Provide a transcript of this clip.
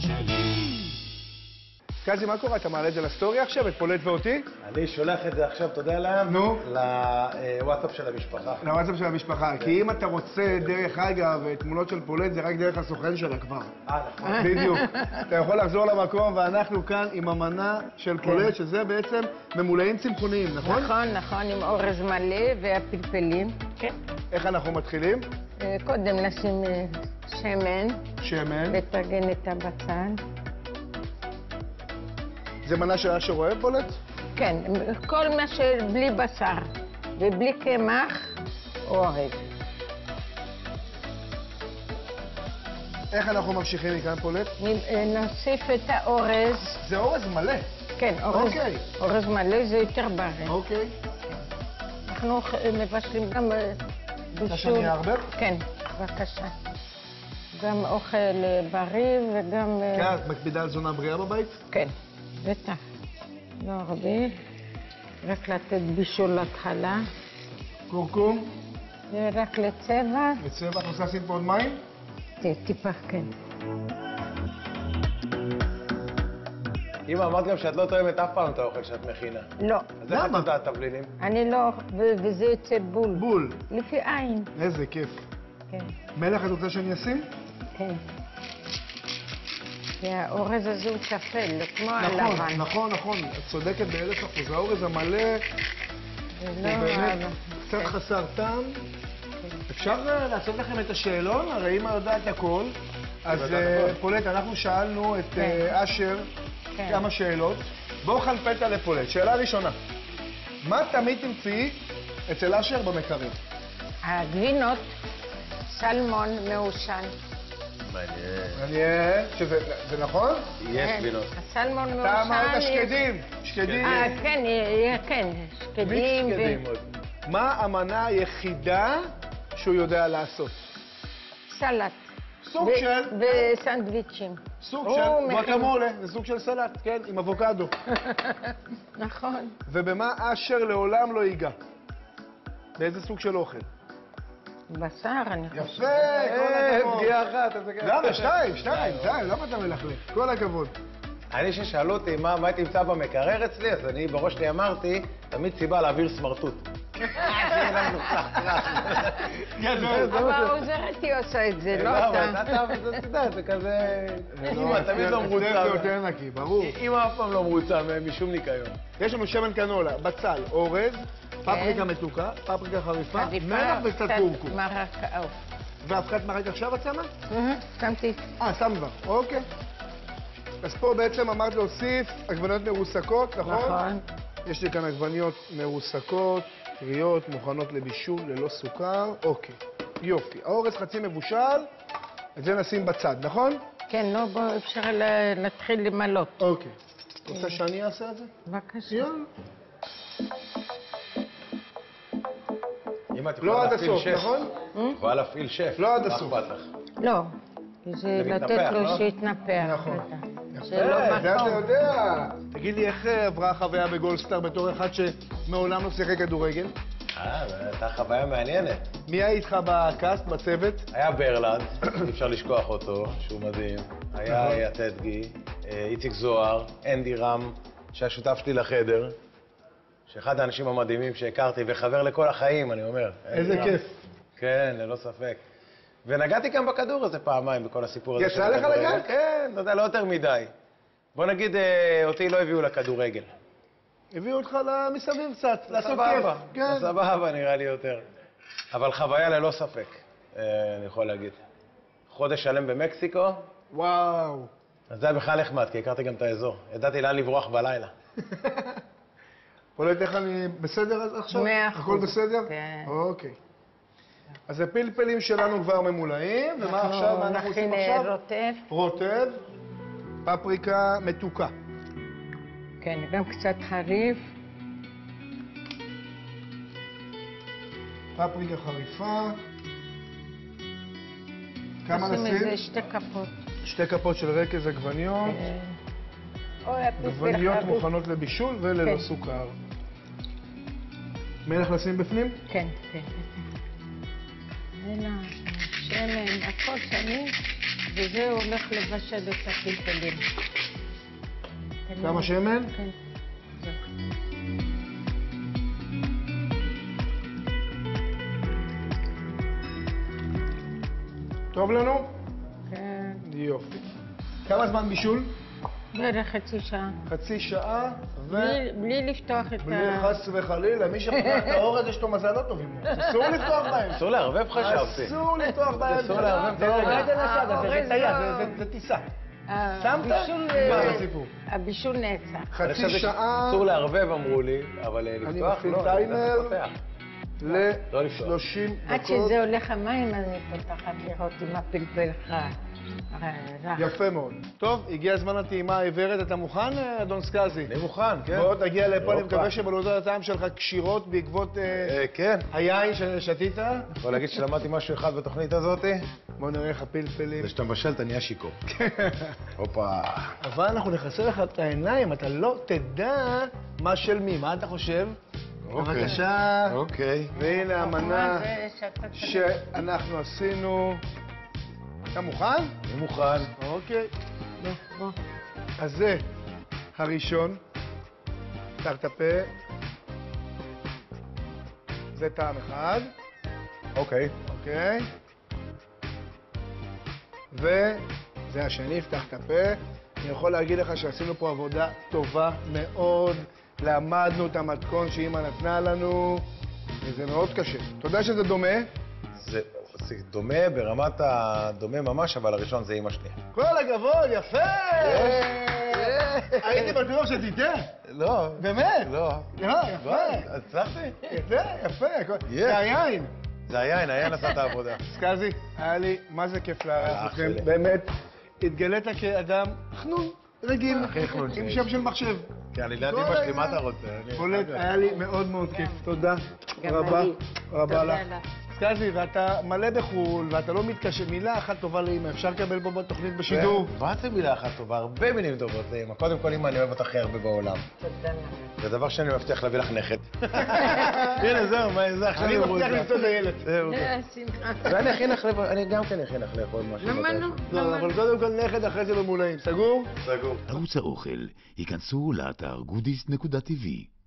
קזי, מה קורה? אתה מעלה את זה לסטורי עכשיו, את פולט ואותי? אני שולח את זה עכשיו, אתה יודע להם? נו? לוואטסאפ של המשפחה. לוואטסאפ של המשפחה, כי אם אתה רוצה דרך אגב תמונות של פולט, זה רק דרך הסוכן שלה כבר. נכון. בדיוק. אתה יכול לחזור למקום, ואנחנו כאן עם המנה של פולט, שזה בעצם ממולאים צמחוניים, נכון? נכון, נכון, עם אורז מלא והפלפלים. כן. איך אנחנו מתחילים? קודם נשים שמן. שמן. לטגן את הבצל. זה מנה של אשר אוהב פולט? כן, כל מה שבלי בשר ובלי קמח, אוהב. איך אנחנו ממשיכים מכאן פולט? נוסיף את האורז. זה אורז מלא. כן, אורז, אוקיי. אורז מלא זה יותר בריא. אוקיי. אנחנו מבשלים גם בישול. שאני אערבב? כן, בבקשה. גם אוכל בריא וגם... כן, את מקפידה על תזונה בריאה בבית? כן, בטח. לא הרבה. רק לתת בישול להתחלה. קורקום? זה רק לצבע. לצבע, את רוצה לשים פה עוד מים? טיפה, כן. אמא, אמרת גם שאת לא תואמת אף פעם את האוכל שאת מכינה. לא. אז איך את יודעת תבלינים? אני לא, וזה יוצא בול. בול. לפי עין. איזה כיף. כן, מלח את רוצה שאני אשים? כן. כי האורז הזה הוא שפל, כמו הלבן. נכון, נכון. את צודקת ב1,000%. האורז המלא הוא באמת קצת חסר טעם. אפשר לעשות לכם את השאלון? הרי אמא יודעת הכל. אז פולט, אנחנו שאלנו את אשר כמה שאלות. בואו חלפתא לפולט. שאלה ראשונה. מה תמיד תמצאי אצל אשר במקרר? הגבינות, סלמון מעושן. מעניין. זה נכון? יש גבינות. הסלמון מעושן... אתה אמרת שקדים. שקדים. כן, כן, שקדים. שקדים עוד. מה המנה היחידה שהוא יודע לעשות? סלט. סוג של... וסנדוויצ'ים. סוג של גואקמולה, זה סוג של סלט, כן, עם אבוקדו. נכון. ובמה אשר לעולם לא ייגע? באיזה סוג של אוכל? בשר, אני חושבת. יפה, כל הכבוד. פגיעה אחת, איזה כיף. למה? שתיים, די, למה אתה מלכלך? כל הכבוד. אני ששאלו אותי מה תמצא במקרר אצלי, אז אני בראש שלי אמרתי, תמיד סיבה להעביר סמרטוט. אבל העוזרת היא עושה את זה, לא אתה. אתה יודע, זה כזה... אמא תמיד לא מרוצה. זה יותר נקי, ברור. אמא אף פעם לא מרוצה משום ניקיון. יש לנו שמן קנולה, בצל, אורז, פפריקה מתוקה, פפריקה חריפה, מלח וקצת קורקום. מרק עוף. ואבקת מרק עכשיו את שמה? שמתי. שם כבר, אוקיי. אז פה בעצם אמרת להוסיף עגבניות מרוסקות, נכון? נכון. יש לי כאן עגבניות מרוסקות, טריות, מוכנות לבישול, ללא סוכר. אוקיי, יופי. האורז חצי מבושל, את זה נשים בצד, נכון? כן, לא, בוא, אפשר להתחיל למלות. אוקיי. רוצה שאני אעשה את זה? בבקשה. יאללה. אמא, את לא יכולה עד להפעיל הסוף, שף. נכון? יכולה להפעיל שף. לא עד הסוף. מה אכפת לך? לא. זה מתנפח, לתת לו לא? שיתנפח. נכון. זה לא זה אתה מקום. יודע. תגיד לי, איך עברה החוויה בגולדסטאר בתור אחד שמעולם לא שיחק כדורגל? זו הייתה חוויה מעניינת. מי היה איתך בקאסט, בצוות? היה ברלנד, אי אפשר לשכוח אותו, שהוא מדהים. היה יתדגי, איציק זוהר, אנדי רם, שהיה שותף שלי לחדר, שאחד האנשים המדהימים שהכרתי, וחבר לכל החיים, אני אומר. איזה כיף. כן, ללא ספק. ונגעתי גם בכדור הזה פעמיים, בכל הסיפור הזה. יצא לך לגעת? כן, אתה יודע, לא יותר מדי. בוא נגיד, אותי לא הביאו לכדורגל. הביאו אותך מסביב קצת, לעשות כיף. סבבה, כן. סבבה נראה לי יותר. אבל חוויה ללא ספק, אני יכול להגיד. חודש שלם במקסיקו, וואו. אז זה היה בכלל נחמד, כי הכרתי גם את האזור. ידעתי לאן לברוח בלילה. פולט, איך אני בסדר עכשיו? 100%. הכל בסדר? כן. אוקיי. אז הפלפלים שלנו כבר ממולאים, ומה עכשיו? מה אנחנו עושים נכין עכשיו? רוטב. רוטב, פפריקה מתוקה. כן, גם קצת חריף. פפריקה חריפה. כמה נשים נשים? איזה 2 כפות. 2 כפות של רכז עגבניות. אוי, הפלפל עגבניות חריף. מוכנות לבישול וללא כן. סוכר. מלח לשים בפנים? כן, כן. מלח, שמן, הכל שמים. וזה הולך לבשל את הפלפלים. כמה שמן? כן. זהו. טוב לנו? כן. יופי. כמה זמן בישול? בערך חצי שעה. חצי שעה, בלי לפתוח את בלי חס וחלילה, מי שפתח את האור הזה יש לו מזל לא טובים. אסור לפתוח בהם. אסור לערבב חשבתי. אסור לפתוח בהם. אסור לערבב את זה האור. רגע לצד, זה האורז טייס, לא- זה טיסה. שמת? הבישול, נגמר הסיפור. הבישול נעצר. חצי חשבתי שעה אסור לערבב אמרו לי, אבל לפתוח מפעיל לא. טיימר. לא לפתוח. ל-30 עד דקות. שזה הולך המים, אני פותחת לראות אם הפלפל רך. יפה מאוד. טוב, הגיע הזמן הטעימה העיוורת. אתה מוכן, אדון סקאזי? אני מוכן, כן. בוא תגיע לפה, אני הופה. מקווה שבלוטות הטעם שלך קשירות בעקבות כן. היין ששתית. יכול להגיד שלמדתי משהו אחד בתוכנית הזאת? בוא נראה איך הפלפלים. זה שאתה מבשל, אתה נהיה שיכור. הופה. אבל אנחנו נכסה לך את העיניים, אתה לא תדע מה של מי. מה אתה חושב? אוקיי. בבקשה. אוקיי. והנה המנה זה שאתה צריך- שאנחנו עשינו. אתה מוכן? אני מוכן. אוקיי. בוא. אז זה הראשון. פתח את הפה. זה טעם אחד. אוקיי. אוקיי. וזה השני, פתח את הפה. אני יכול להגיד לך שעשינו פה עבודה טובה מאוד. למדנו את המתכון שאמא נתנה לנו, וזה מאוד קשה. אתה יודע שזה דומה? זה דומה ברמת הדומה ממש, אבל הראשון זה אמא שלי. כל הכבוד, יפה! הייתי בטוח שתיתן. לא. באמת? לא. לא, יפה. הצלחתי? יפה. זה היין. זה היין עשה את העבודה. סקאזי, היה לי מה זה כיף לארח אח אתכם. שלי. באמת, התגלית כאדם חנון, רגיל, הכי חנון עם שיש. שם של מחשב. כי אני ליד כל אמא שלי, העניין. מה אתה רוצה? בולט, היה לי מאוד מאוד כיף. תודה גם רבה אני. רבה תודה לך. לך. סקאזי, ואתה מלא בחו"ל, ואתה לא מתקשר. מילה אחת טובה לאמא, אפשר לקבל פה בתוכנית בשידור. מה זה מילה אחת טובה? הרבה מילים טובות לאמא. קודם כל, אמא, אני אוהב אותך הכי הרבה בעולם. תודה לך. זה דבר שאני מבטיח להביא לך נכד. הנה, זהו, מה זה עכשיו? אני מבטיח למצוא את הילד. זהו. שמחה. ואני אכין לך, אני גם כן אכין לך לאכול משהו. למה לא? לא, אבל קודם כל נכד, אחרי זה במולאים. סגור? סגור. ערוץ האוכל, היכנסו לאתר goodies.tv